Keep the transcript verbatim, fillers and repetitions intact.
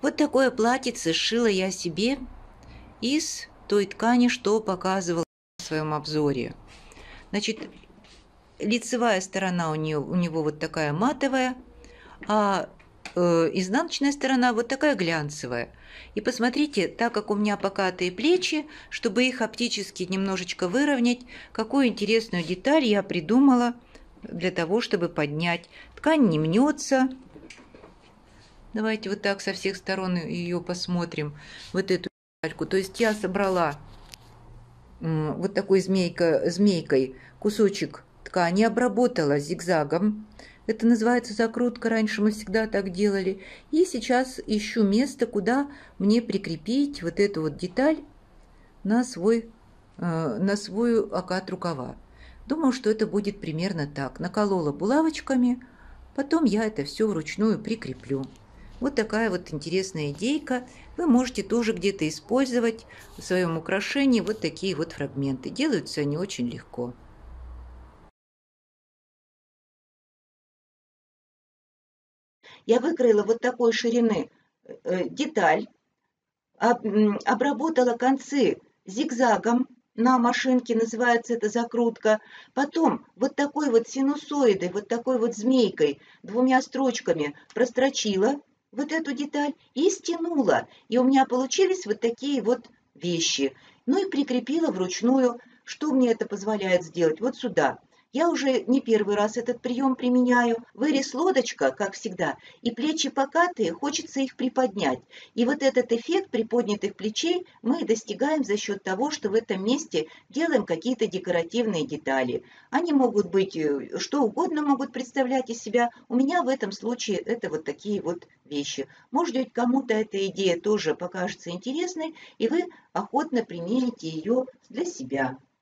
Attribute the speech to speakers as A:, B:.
A: Вот такое платьице сшила я себе из той ткани, что показывала в своем обзоре. Значит, лицевая сторона у нее, у него вот такая матовая, а э, изнаночная сторона вот такая глянцевая. И посмотрите, так как у меня покатые плечи, чтобы их оптически немножечко выровнять, какую интересную деталь я придумала для того, чтобы поднять. Ткань не мнется. Давайте вот так со всех сторон ее посмотрим, вот эту детальку. То есть я собрала вот такой змейка, змейкой кусочек ткани, обработала зигзагом. Это называется закрутка, раньше мы всегда так делали. И сейчас ищу место, куда мне прикрепить вот эту вот деталь на свой, на свой окат рукава. Думаю, что это будет примерно так. Наколола булавочками, потом я это все вручную прикреплю. Вот такая вот интересная идейка. Вы можете тоже где-то использовать в своем украшении вот такие вот фрагменты. Делаются они очень легко. Я выкроила вот такой ширины э, деталь, об, обработала концы зигзагом на машинке, называется это закрутка. Потом вот такой вот синусоидой, вот такой вот змейкой, двумя строчками прострочила вот эту деталь и стянула. И у меня получились вот такие вот вещи. Ну и прикрепила вручную. Что мне это позволяет сделать? Вот сюда. Я уже не первый раз этот прием применяю. Вырез лодочка, как всегда, и плечи покатые, хочется их приподнять. И вот этот эффект приподнятых плечей мы достигаем за счет того, что в этом месте делаем какие-то декоративные детали. Они могут быть, что угодно могут представлять из себя. У меня в этом случае это вот такие вот вещи. Может быть, кому-то эта идея тоже покажется интересной, и вы охотно примените ее для себя.